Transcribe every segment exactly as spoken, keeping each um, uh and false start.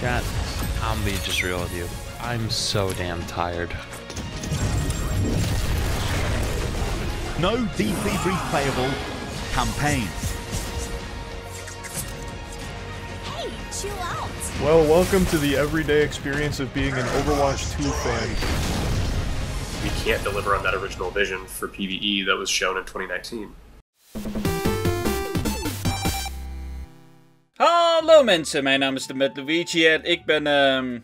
Chat, I'm being just real with you. I'm so damn tired. No deeply replayable campaign. Hey, chill out. Well, welcome to the everyday experience of being an Overwatch two fan. We can't deliver on that original vision for PvE that was shown in twenty nineteen. Hallo mensen, mijn naam is de Mad Luigi en ik ben um,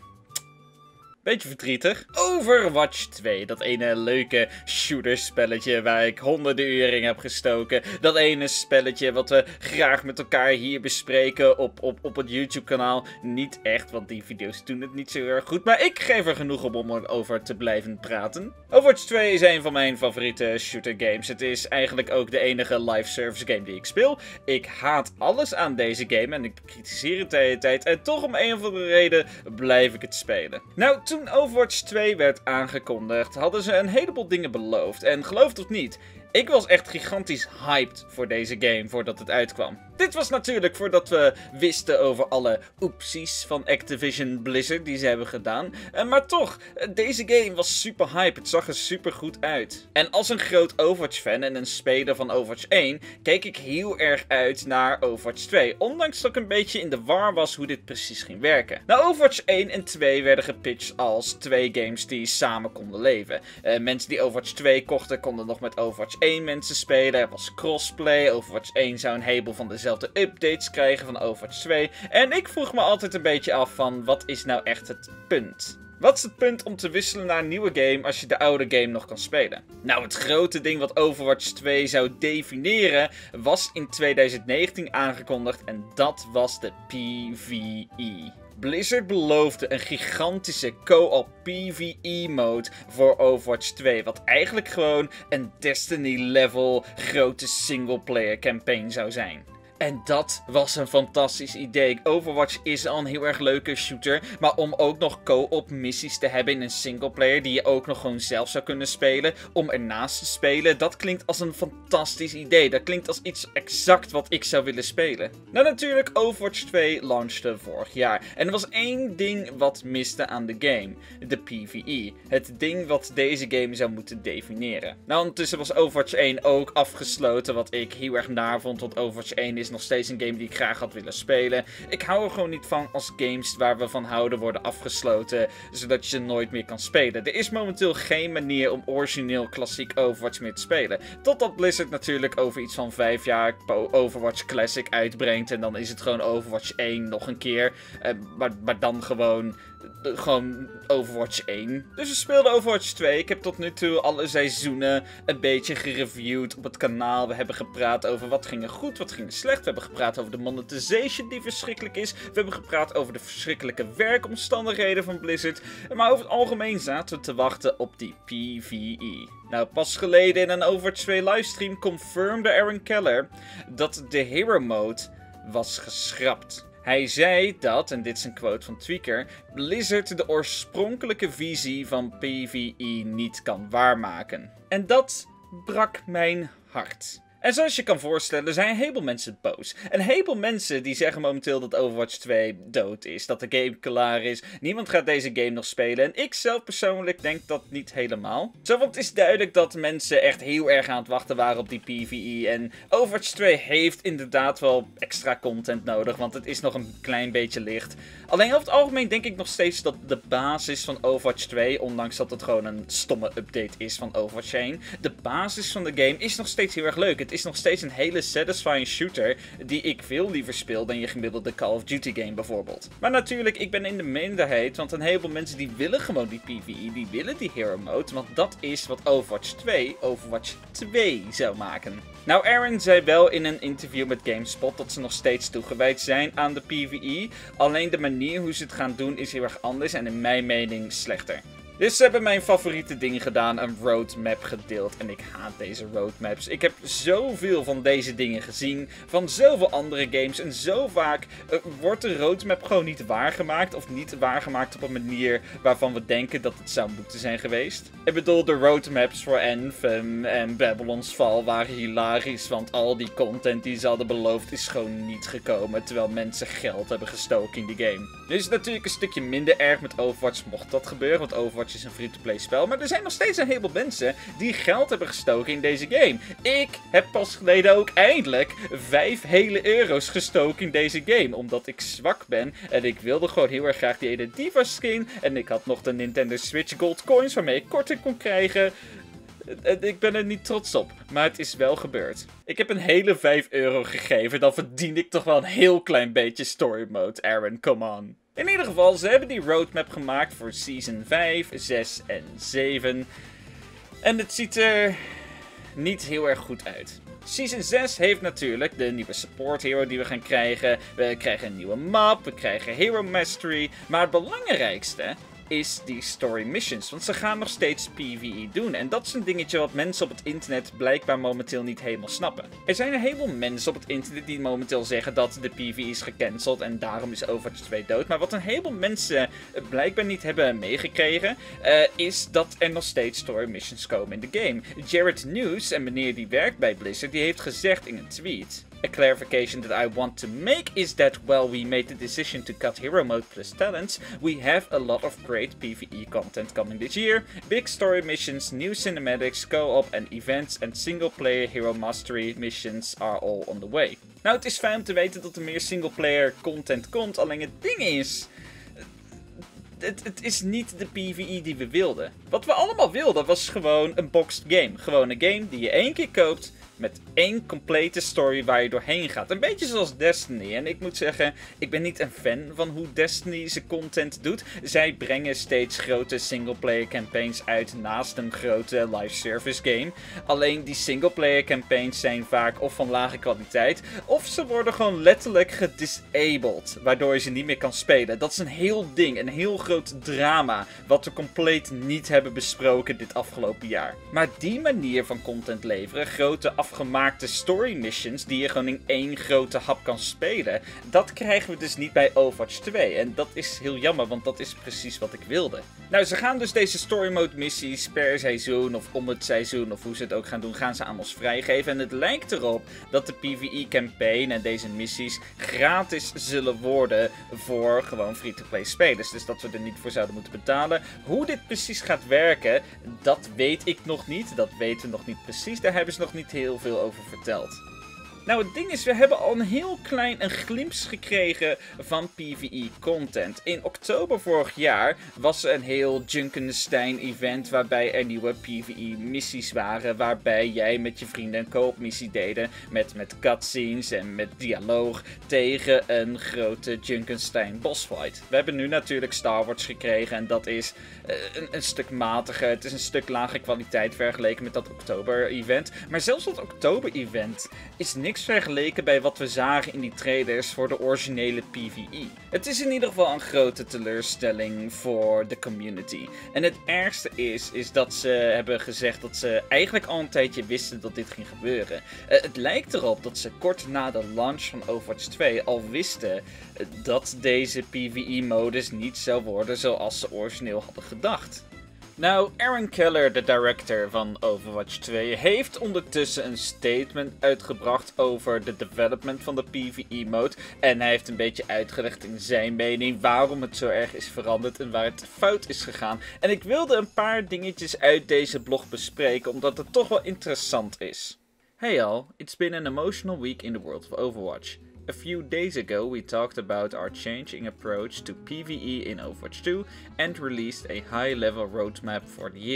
beetje verdrietig. Overwatch twee, dat ene leuke shooterspelletje waar ik honderden uren in heb gestoken. Dat ene spelletje wat we graag met elkaar hier bespreken op, op, op het YouTube kanaal. Niet echt, want die video's doen het niet zo erg goed, maar ik geef er genoeg op om erover te blijven praten. Overwatch twee is een van mijn favoriete shooter games. Het is eigenlijk ook de enige live service game die ik speel. Ik haat alles aan deze game en ik kritiseer het de hele tijd. En toch om een of andere reden blijf ik het spelen. Nou, toen Overwatch twee werd aangekondigd, hadden ze een heleboel dingen beloofd. En geloof het of niet, ik was echt gigantisch hyped voor deze game voordat het uitkwam. Dit was natuurlijk voordat we wisten over alle oepsies van Activision Blizzard die ze hebben gedaan. Maar toch, deze game was super hype. Het zag er super goed uit. En als een groot Overwatch fan en een speler van Overwatch één, keek ik heel erg uit naar Overwatch twee. Ondanks dat ik een beetje in de war was hoe dit precies ging werken. Nou, Overwatch één en twee werden gepitcht als twee games die samen konden leven. Uh, mensen die Overwatch twee kochten konden nog met Overwatch één mensen spelen. Er was crossplay. Overwatch één zou een heleboel van dezelfde updates krijgen van Overwatch twee. En ik vroeg me altijd een beetje af van, wat is nou echt het punt? Wat is het punt om te wisselen naar een nieuwe game als je de oude game nog kan spelen? Nou, het grote ding wat Overwatch twee zou definiëren was in twintig negentien aangekondigd en dat was de PvE. Blizzard beloofde een gigantische co-op PvE-mode voor Overwatch twee, wat eigenlijk gewoon een Destiny-level grote singleplayer campaign zou zijn. En dat was een fantastisch idee. Overwatch is al een heel erg leuke shooter, maar om ook nog co-op missies te hebben in een singleplayer die je ook nog gewoon zelf zou kunnen spelen, om ernaast te spelen, dat klinkt als een fantastisch idee. Dat klinkt als iets exact wat ik zou willen spelen. Nou, natuurlijk, Overwatch twee launchte vorig jaar. En er was één ding wat miste aan de game. De PvE. Het ding wat deze game zou moeten definiëren. Nou, ondertussen was Overwatch één ook afgesloten, wat ik heel erg naar vond, want Overwatch één is nog steeds een game die ik graag had willen spelen. Ik hou er gewoon niet van als games waar we van houden worden afgesloten, zodat je ze nooit meer kan spelen. Er is momenteel geen manier om origineel klassiek Overwatch meer te spelen. Totdat Blizzard natuurlijk over iets van vijf jaar Overwatch Classic uitbrengt en dan is het gewoon Overwatch één nog een keer. Uh, maar, maar dan gewoon... Gewoon Overwatch één. Dus we speelden Overwatch twee. Ik heb tot nu toe alle seizoenen een beetje gereviewd op het kanaal. We hebben gepraat over wat ging er goed, wat ging er slecht. We hebben gepraat over de monetization die verschrikkelijk is. We hebben gepraat over de verschrikkelijke werkomstandigheden van Blizzard. Maar over het algemeen zaten we te wachten op die PvE. Nou, pas geleden in een Overwatch twee livestream confirmde Aaron Keller dat de Hero Mode was geschrapt. Hij zei dat, en dit is een quote van Tweaker, Blizzard de oorspronkelijke visie van PvE niet kan waarmaken. En dat brak mijn hart. En zoals je kan voorstellen zijn een heleboel mensen boos. Een heleboel mensen die zeggen momenteel dat Overwatch twee dood is. Dat de game klaar is. Niemand gaat deze game nog spelen. En ik zelf persoonlijk denk dat niet helemaal. Zo, want het is duidelijk dat mensen echt heel erg aan het wachten waren op die PvE. En Overwatch twee heeft inderdaad wel extra content nodig. Want het is nog een klein beetje licht. Alleen over het algemeen denk ik nog steeds dat de basis van Overwatch twee, ondanks dat het gewoon een stomme update is van Overwatch één, de basis van de game is nog steeds heel erg leuk. Het is nog steeds een hele satisfying shooter die ik veel liever speel dan je gemiddelde Call of Duty game bijvoorbeeld. Maar natuurlijk, ik ben in de minderheid, want een heleboel mensen die willen gewoon die PvE, die willen die Hero Mode, want dat is wat Overwatch twee Overwatch twee zou maken. Nou, Aaron zei wel in een interview met GameSpot dat ze nog steeds toegewijd zijn aan de PvE, alleen de manier hoe ze het gaan doen is heel erg anders en in mijn mening slechter. Dus ze hebben mijn favoriete ding gedaan, een roadmap gedeeld. En ik haat deze roadmaps. Ik heb zoveel van deze dingen gezien, van zoveel andere games. En zo vaak uh, wordt de roadmap gewoon niet waargemaakt. Of niet waargemaakt op een manier waarvan we denken dat het zou moeten zijn geweest. Ik bedoel, de roadmaps voor Anthem en Babylon's Fall waren hilarisch. Want al die content die ze hadden beloofd is gewoon niet gekomen. Terwijl mensen geld hebben gestoken in die game. Nu is het natuurlijk een stukje minder erg met Overwatch mocht dat gebeuren. Want Overwatch is een free-to-play spel. Maar er zijn nog steeds een heleboel mensen die geld hebben gestoken in deze game. Ik heb pas geleden ook eindelijk vijf hele euro's gestoken in deze game. Omdat ik zwak ben. En ik wilde gewoon heel erg graag die ene Diva skin. En ik had nog de Nintendo Switch Gold Coins waarmee ik korting kon krijgen. Ik ben er niet trots op, maar het is wel gebeurd. Ik heb een hele vijf euro gegeven, dan verdien ik toch wel een heel klein beetje story mode, Aaron, come on. In ieder geval, ze hebben die roadmap gemaakt voor Season vijf, zes en zeven. En het ziet er niet heel erg goed uit. Season zes heeft natuurlijk de nieuwe support hero die we gaan krijgen. We krijgen een nieuwe map, we krijgen Hero Mastery. Maar het belangrijkste is die story missions. Want ze gaan nog steeds PvE doen. En dat is een dingetje wat mensen op het internet blijkbaar momenteel niet helemaal snappen. Er zijn een heleboel mensen op het internet die momenteel zeggen dat de PvE is gecanceld en daarom is Overwatch twee dood. Maar wat een heleboel mensen blijkbaar niet hebben meegekregen, uh, is dat er nog steeds story missions komen in de game. Jared News, en meneer die werkt bij Blizzard, die heeft gezegd in een tweet: "A clarification that I want to make is that while we made the decision to cut Hero Mode plus talents, we have a lot of great PvE content coming this year. Big story missions, new cinematics, co-op and events and single-player Hero Mastery missions are all on the way." Nou, het is fijn om te weten dat er meer single-player content komt, alleen het ding is, Het, het is niet de PvE die we wilden. Wat we allemaal wilden was gewoon een boxed game. Gewoon een game die je één keer koopt met één complete story waar je doorheen gaat. Een beetje zoals Destiny. En ik moet zeggen, ik ben niet een fan van hoe Destiny zijn content doet. Zij brengen steeds grote singleplayer campaigns uit naast een grote live service game. Alleen die singleplayer campaigns zijn vaak of van lage kwaliteit, of ze worden gewoon letterlijk gedisabled, waardoor je ze niet meer kan spelen. Dat is een heel ding, een heel groot drama, wat we compleet niet hebben besproken dit afgelopen jaar. Maar die manier van content leveren, grote afgemaakte story missions die je gewoon in één grote hap kan spelen, dat krijgen we dus niet bij Overwatch twee. En dat is heel jammer, want dat is precies wat ik wilde. Nou, ze gaan dus deze story mode missies per seizoen of om het seizoen of hoe ze het ook gaan doen, gaan ze aan ons vrijgeven. En het lijkt erop dat de PvE campaign en deze missies gratis zullen worden voor gewoon free-to-play spelers. Dus dat we er niet voor zouden moeten betalen. Hoe dit precies gaat werken, dat weet ik nog niet. Dat weten we nog niet precies. Daar hebben ze nog niet heel veel over verteld. Nou, het ding is, we hebben al een heel klein een glimp gekregen van PvE-content. In oktober vorig jaar was er een heel Junkenstein-event waarbij er nieuwe PvE-missies waren. Waarbij jij met je vrienden een co-op-missie deden met, met cutscenes en met dialoog tegen een grote Junkenstein bossfight. We hebben nu natuurlijk Star Wars gekregen en dat is uh, een, een stuk matiger. Het is een stuk lage kwaliteit vergeleken met dat oktober-event. Maar zelfs dat oktober-event is niks vergeleken bij wat we zagen in die trailers voor de originele PvE. Het is in ieder geval een grote teleurstelling voor de community. En het ergste is, is dat ze hebben gezegd dat ze eigenlijk al een tijdje wisten dat dit ging gebeuren. Uh, het lijkt erop dat ze kort na de launch van Overwatch twee al wisten uh, dat deze PvE-modus niet zou worden zoals ze origineel hadden gedacht. Nou, Aaron Keller, de director van Overwatch twee, heeft ondertussen een statement uitgebracht over de development van de PvE-mode. En hij heeft een beetje uitgelegd in zijn mening waarom het zo erg is veranderd en waar het fout is gegaan. En ik wilde een paar dingetjes uit deze blog bespreken, omdat het toch wel interessant is. Hey all, it's been an emotional week in the world of Overwatch. A few days ago we talked about our changing approach to PvE in Overwatch two and released a high-level roadmap for the year.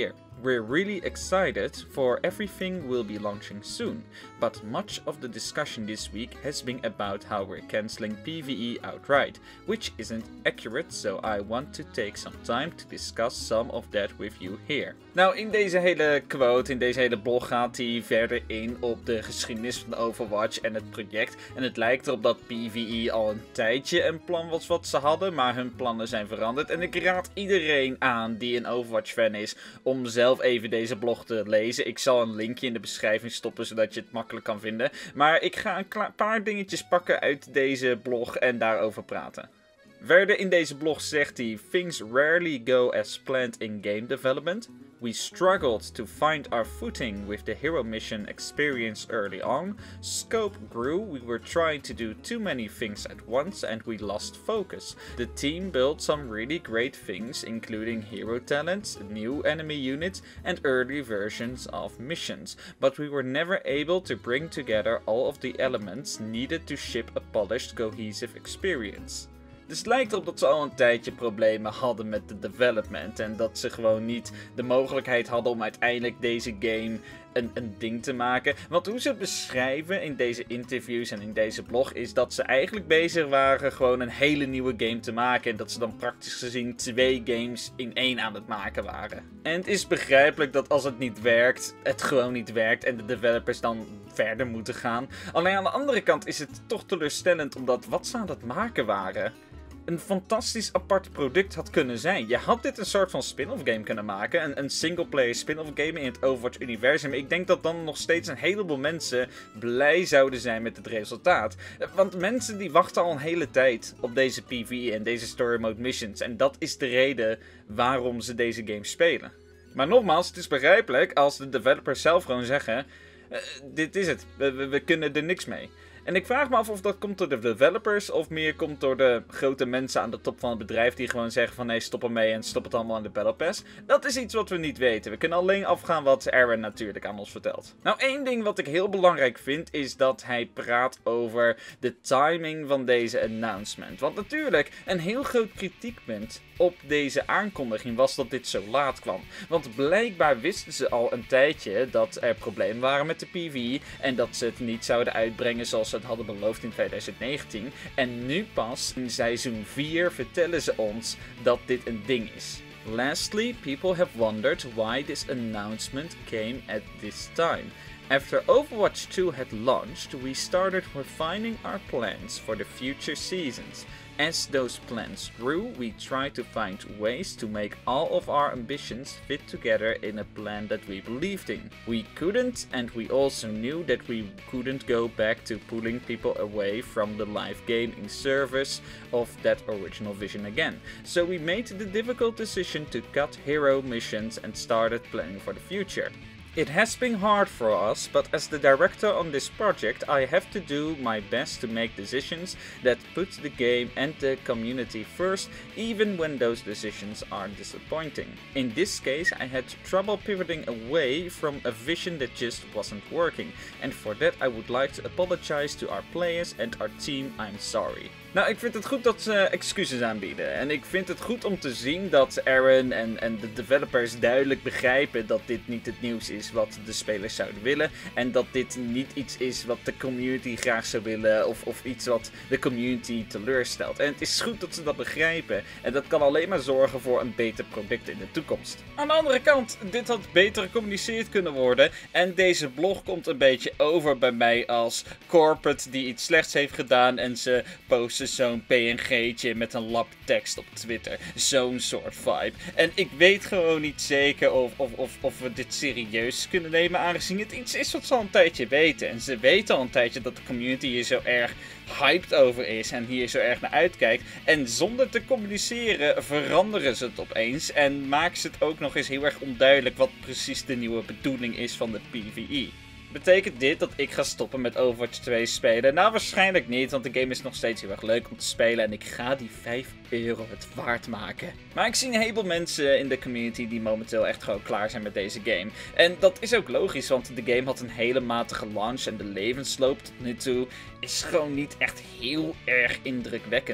We're really excited for everything we'll be launching soon, but much of the discussion this week has been about how we're cancelling PvE outright, which isn't accurate, so I want to take some time to discuss some of that with you here. Nou, in deze hele quote, in deze hele blog gaat hij verder in op de geschiedenis van Overwatch en het project. En het lijkt erop dat PvE al een tijdje een plan was wat ze hadden, maar hun plannen zijn veranderd. En ik raad iedereen aan die een Overwatch fan is om zelf even deze blog te lezen. Ik zal een linkje in de beschrijving stoppen zodat je het makkelijk kan vinden. Maar ik ga een paar dingetjes pakken uit deze blog en daarover praten. Verder in deze blog zegt hij: Things rarely go as planned in game development. We struggled to find our footing with the hero mission experience early on. Scope grew, we were trying to do too many things at once and we lost focus. The team built some really great things, including hero talents, new enemy units and early versions of missions. But we were never able to bring together all of the elements needed to ship a polished, cohesive experience. Dus het lijkt erop dat ze al een tijdje problemen hadden met de development. En dat ze gewoon niet de mogelijkheid hadden om uiteindelijk deze game een, een ding te maken. Want hoe ze het beschrijven in deze interviews en in deze blog is dat ze eigenlijk bezig waren gewoon een hele nieuwe game te maken. En dat ze dan praktisch gezien twee games in één aan het maken waren. En het is begrijpelijk dat als het niet werkt, het gewoon niet werkt en de developers dan verder moeten gaan. Alleen aan de andere kant is het toch teleurstellend omdat wat ze aan het maken waren een fantastisch apart product had kunnen zijn. Je had dit een soort van spin-off game kunnen maken. Een, een singleplayer spin-off game in het Overwatch-universum. Ik denk dat dan nog steeds een heleboel mensen blij zouden zijn met het resultaat. Want mensen die wachten al een hele tijd op deze PvE en deze story mode missions. En dat is de reden waarom ze deze game spelen. Maar nogmaals, het is begrijpelijk als de developers zelf gewoon zeggen: Uh, dit is het, we, we, we kunnen er niks mee. En ik vraag me af of dat komt door de developers of meer komt door de grote mensen aan de top van het bedrijf die gewoon zeggen van nee, stop ermee en stop het allemaal in de Battle Pass. Dat is iets wat we niet weten. We kunnen alleen afgaan wat Aaron natuurlijk aan ons vertelt. Nou, één ding wat ik heel belangrijk vind is dat hij praat over de timing van deze announcement. Want natuurlijk, een heel groot kritiekpunt op deze aankondiging was dat dit zo laat kwam. Want blijkbaar wisten ze al een tijdje dat er problemen waren met de PvE en dat ze het niet zouden uitbrengen zoals ze het hadden beloofd in twintig negentien. En nu pas in seizoen vier vertellen ze ons dat dit een ding is. Lastly, people have wondered why this announcement came at this time. After Overwatch two had launched, we started refining our plans for the future seasons. As those plans grew, we tried to find ways to make all of our ambitions fit together in a plan that we believed in. We couldn't, and we also knew that we couldn't go back to pulling people away from the live gaming service of that original vision again. So we made the difficult decision to cut hero missions and started planning for the future. It has been hard for us, but as the director on this project, I have to do my best to make decisions that put the game and the community first, even when those decisions are disappointing. In this case, I had trouble pivoting away from a vision that just wasn't working, and for that I would like to apologize to our players and our team. I'm sorry. Nou, ik vind het goed dat ze excuses aanbieden. En ik vind het goed om te zien dat Aaron en, en de developers duidelijk begrijpen dat dit niet het nieuws is wat de spelers zouden willen. En dat dit niet iets is wat de community graag zou willen of, of iets wat de community teleurstelt. En het is goed dat ze dat begrijpen. En dat kan alleen maar zorgen voor een beter product in de toekomst. Aan de andere kant, dit had beter gecommuniceerd kunnen worden. En deze blog komt een beetje over bij mij als corporate die iets slechts heeft gedaan en ze posten zo'n P N G'tje met een lap tekst op Twitter. Zo'n soort vibe. En ik weet gewoon niet zeker of, of, of, of we dit serieus kunnen nemen, aangezien het iets is wat ze al een tijdje weten. En ze weten al een tijdje dat de community hier zo erg hyped over is en hier zo erg naar uitkijkt. En zonder te communiceren veranderen ze het opeens en maken ze het ook nog eens heel erg onduidelijk wat precies de nieuwe bedoeling is van de PvE. Betekent dit dat ik ga stoppen met Overwatch twee spelen? Nou, waarschijnlijk niet, want de game is nog steeds heel erg leuk om te spelen en ik ga die vijf euro het waard maken. Maar ik zie een heleboel mensen in de community die momenteel echt gewoon klaar zijn met deze game. En dat is ook logisch, want de game had een hele matige launch en de levensloop tot nu toe is gewoon niet echt heel erg indrukwekkend.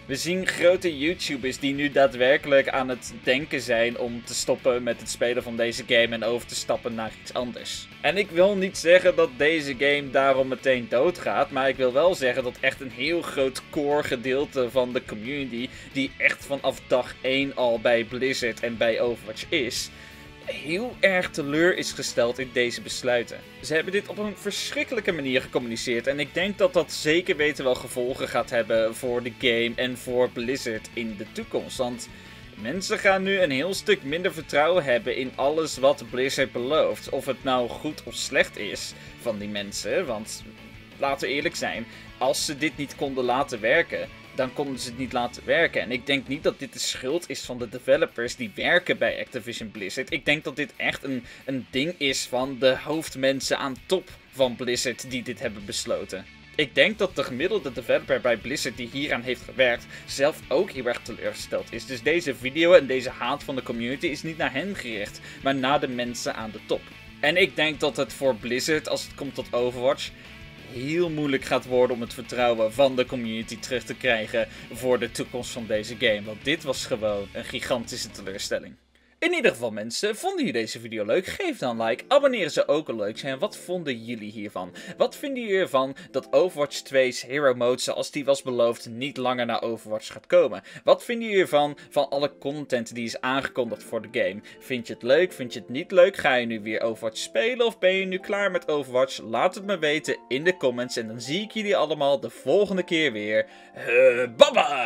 We zien grote YouTubers die nu daadwerkelijk aan het denken zijn om te stoppen met het spelen van deze game en over te stappen naar iets anders. En ik wil niet zeggen dat deze game daarom meteen doodgaat, maar ik wil wel zeggen dat echt een heel groot core gedeelte van de community, die echt vanaf dag één al bij Blizzard en bij Overwatch is, heel erg teleur is gesteld in deze besluiten. Ze hebben dit op een verschrikkelijke manier gecommuniceerd en ik denk dat dat zeker weten wel gevolgen gaat hebben voor de game en voor Blizzard in de toekomst. Want mensen gaan nu een heel stuk minder vertrouwen hebben in alles wat Blizzard belooft. Of het nou goed of slecht is van die mensen, want laten we eerlijk zijn, als ze dit niet konden laten werken, dan konden ze het niet laten werken. En ik denk niet dat dit de schuld is van de developers die werken bij Activision Blizzard. Ik denk dat dit echt een, een ding is van de hoofdmensen aan top van Blizzard die dit hebben besloten. Ik denk dat de gemiddelde developer bij Blizzard die hieraan heeft gewerkt zelf ook heel erg teleurgesteld is. Dus deze video en deze haat van de community is niet naar hen gericht, maar naar de mensen aan de top. En ik denk dat het voor Blizzard, als het komt tot Overwatch, heel moeilijk gaat worden om het vertrouwen van de community terug te krijgen voor de toekomst van deze game. Want dit was gewoon een gigantische teleurstelling. In ieder geval mensen, vonden jullie deze video leuk? Geef dan een like, abonneren zou ook al leuk zijn. Wat vonden jullie hiervan? Wat vinden jullie ervan dat Overwatch twee's Hero Mode, zoals die was beloofd, niet langer naar Overwatch gaat komen? Wat vinden jullie ervan van alle content die is aangekondigd voor de game? Vind je het leuk? Vind je het niet leuk? Ga je nu weer Overwatch spelen of ben je nu klaar met Overwatch? Laat het me weten in de comments en dan zie ik jullie allemaal de volgende keer weer. Uh, bye bye!